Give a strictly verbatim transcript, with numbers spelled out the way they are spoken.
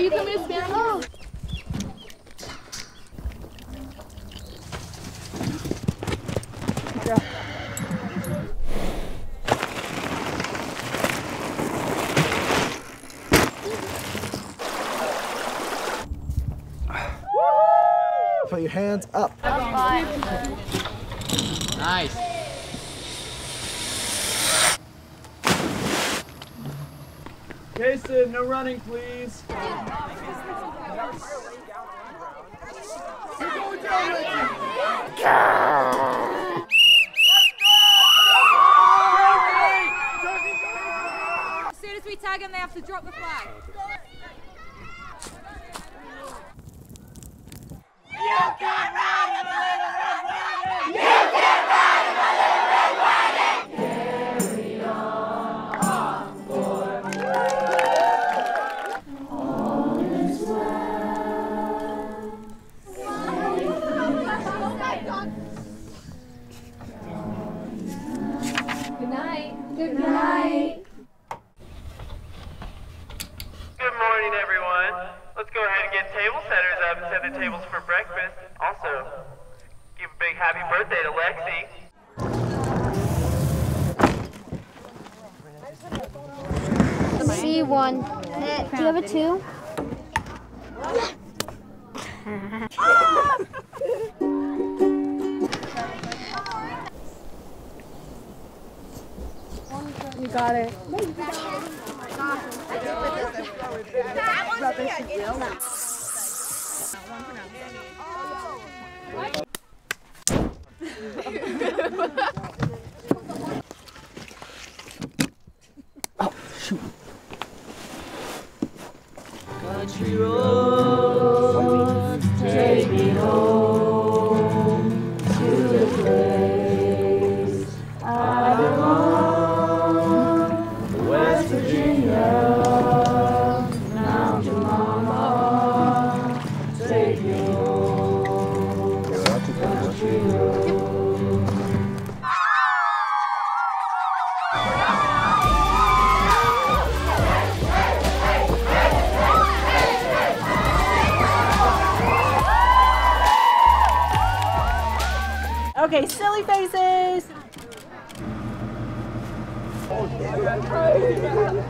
you coming to Spanish? Oh. Yeah. Put your hands up. Nice. Jason, no running, please. As soon as we tag them, they have to drop the flag. You can ride in my little red wagon! You can ride in my little red wagon! Carry on board. All is well. Good night. Good night. Good morning, everyone. Let's go ahead and get table setters up and set the tables for breakfast. Also, give a big happy birthday to Lexi. C one. Do you have a two? You got it. Oh, shoot. Country roads, take me home to the place I belong, West Virginia, Mountain Mama, take me home, country roads. Okay, silly faces.